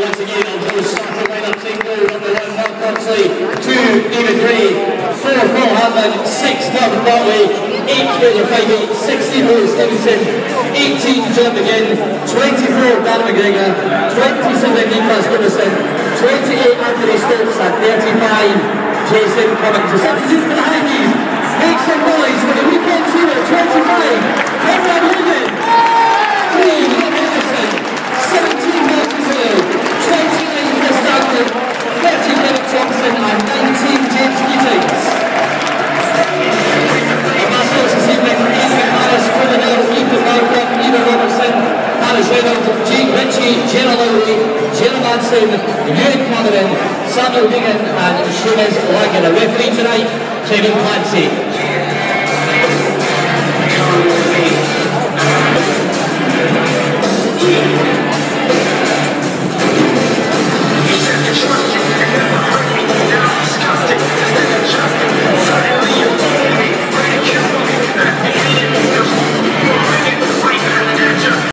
once again of those starting lineups include number 1 Mark Coxley, 2 David Gray, 4 Paul Hadlin, 6 Martin Bartley, 8 Fraser Feige, 16 Roy Stevenson, 18 John McGinn, 24 Dan McGregor, 27 Nicholas Goodison, 28 Anthony Stokes and 35 Jason Cummings. The substitute for the Highkeys, make some noise for the weekend hero, 25 Conrad Hogan, 3 Rob Anderson, 17 Martin Hill, 29 Chris Stanley, 30 Kevin Thompson and 19 James Keatings. The Masters this evening, Adrian Harris, Colin Earl, Ethan Malcolm, Ian Robertson, Harris Reynolds, Jake Ritchie, Jenna Lowry, Jenna Manson, Ewan Cameron, Samuel Higgin and Seamus Lagan. A referee tonight, Kevin Clancy.